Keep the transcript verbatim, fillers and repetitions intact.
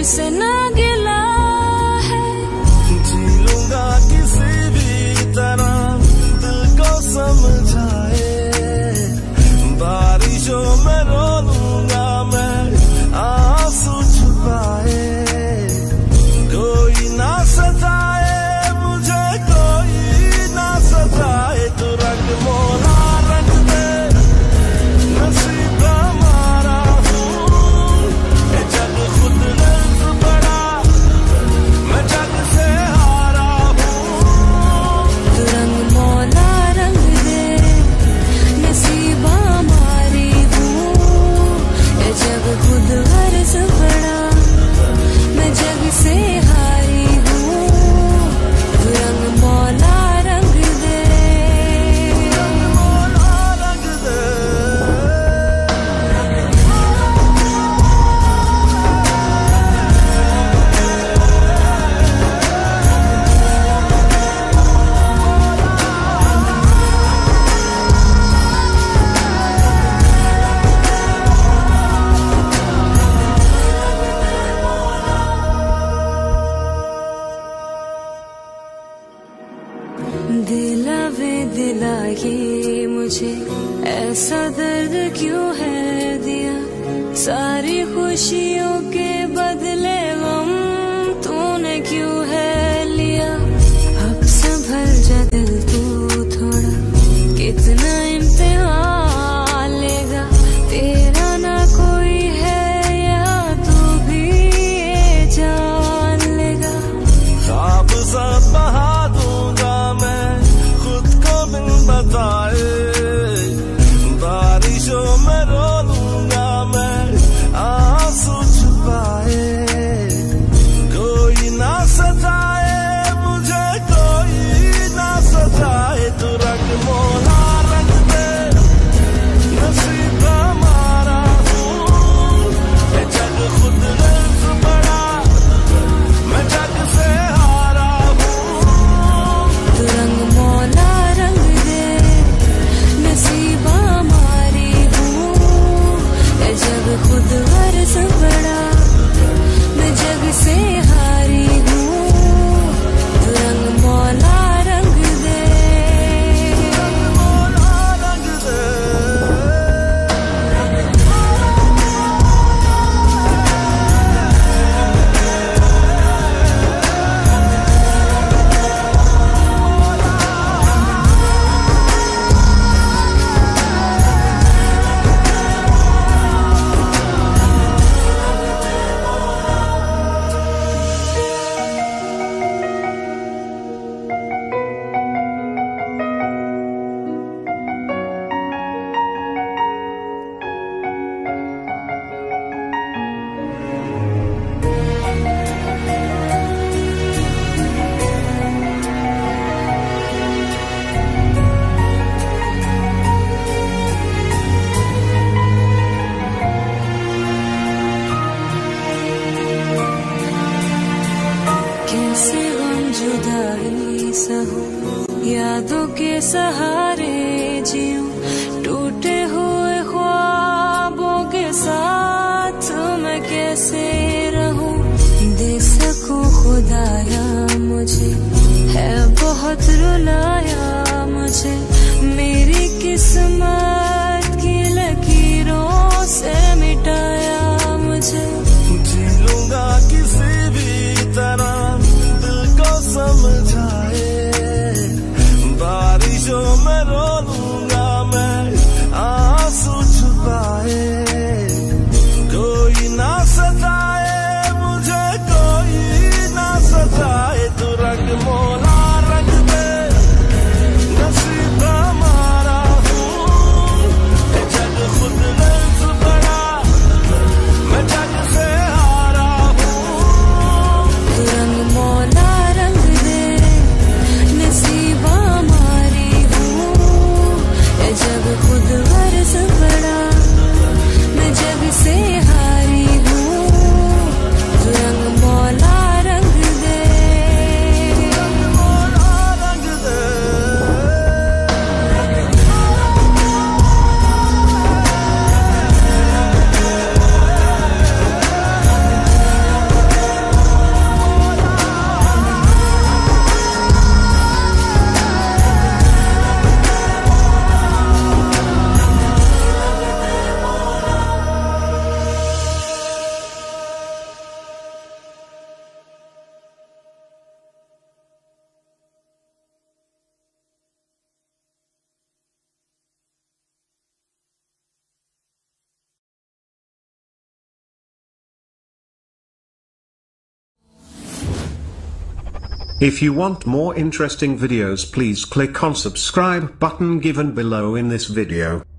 तुझसे ना गिला है। जी लूंगा किसी भी तरह दिल को समझाए, बारिशों में रो लूंगा मैं आंसू छुपाए। कोई ना सताए मुझे, कोई ना सताए, तू रंग मोला रंग दे, नसीब हमारा हूँ। ये जग खुद गर्ज बड़ा, मैं जग से हारा हूँ। तू रंग मोला रंग दे, नसीब हमारी हूँ। ये जग खुद गर्ज बड़ा, मैं जग से हारी हूँ। तू रंग मोला रंग दे, रंग मोला रंग दे। दिला वे दिला ये मुझे ऐसा दर्द क्यों है दिया। सारी खुशियों के बदले गम तूने क्यों है लिया। अब संभल जा दिल तू थोड़ा, कितना इम्तिहान लेगा। तेरा ना कोई है यहाँ, तू भी ये जान लेगा। ख्वाब सा बहा दूंगा मैं खुद को बिन बताए, बारिशों में रो लूंगा मैं आंसू छुपाए। कोई ना सताए मुझे, कोई ना सताए, तू रंग मोला रंग दे, नसीब हमारा हूँ। ये जग खुद गर्ज बड़ा, मैं जग से हारा हूँ। तू रंग मोला रंग दे, नसीब हमारी हूँ। ये जग खुद गर्ज बड़ा, मैं जग से हारी हूँ। तू रंग मोला रंग दे, रंग मोला रंग दे। कैसे गम जुदाई सहूं, यादों के सहारे जीऊं। टूटे हुए ख्वाबों के साथ मैं कैसे रहूं। दे सकूं खुदाया मुझे, है बहुत रुलाया मुझे। मेरी किस्मत की लकीरों से मिटाया मुझे। जी लूंगा किसी भी तरह दिल को समझाए, बारिशों में रो लूंगा मैं आंसू छुपाए। कोई ना सताए मुझे, कोई ना सताए, तू रंग मोला रंग दे, नसीब If you want more interesting videos, please click on subscribe button given below in this video.